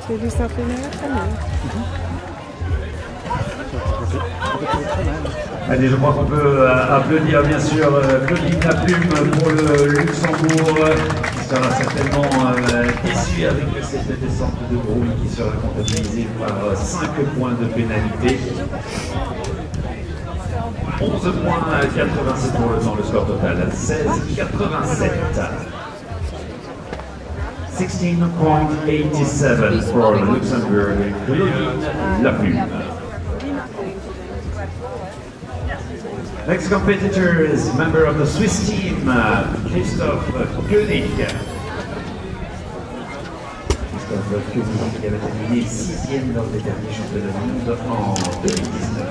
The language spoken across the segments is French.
Tu lui sens plus quand même. Allez, je crois qu'on peut applaudir bien sûr König la plume pour le Luxembourg, qui sera certainement déçu avec cette descente de groupe qui sera comptabilisée par 5 points de pénalité. 11 points, 87 pour le temps, le score total 16,87. 16.87 for Luxembourg, König la plume. Next competitor is member of the Swiss team, Christof König. Christof König qui avait terminé 6e lors des derniers championnats du monde en 2019.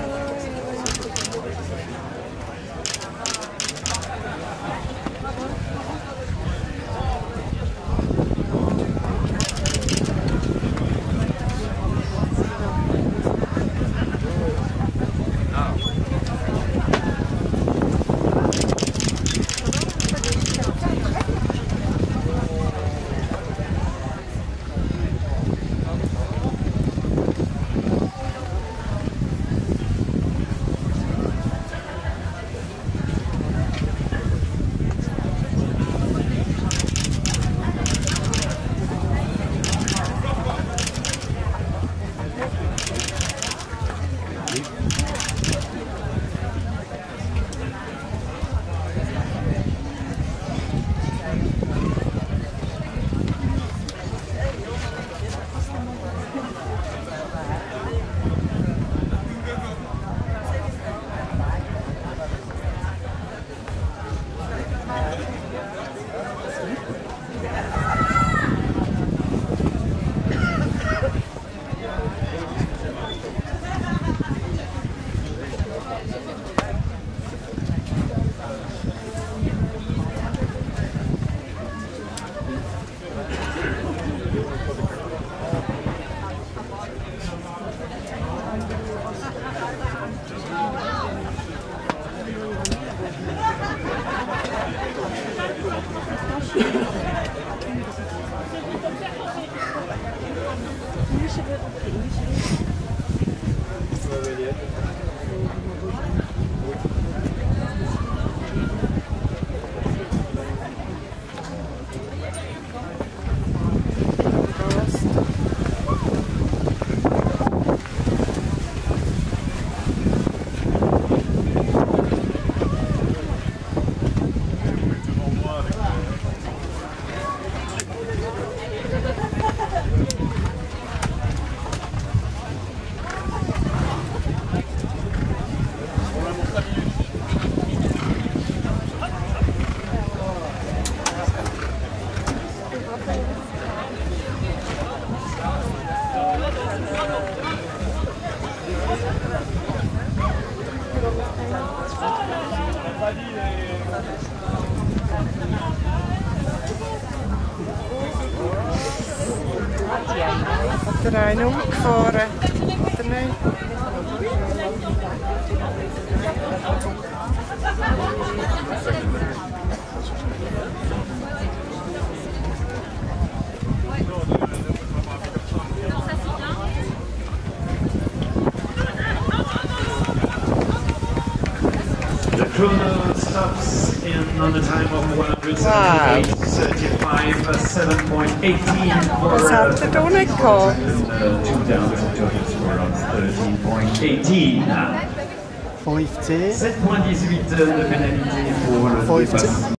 Hat er einen umgefahren? Oder nicht? The chrono stops in on the time of 178.35, 7.18 for Was hat er da nicht gehabt? 2 down, so total score of 13.18. 5-10. 7.18 de pénalité pour le dépassement.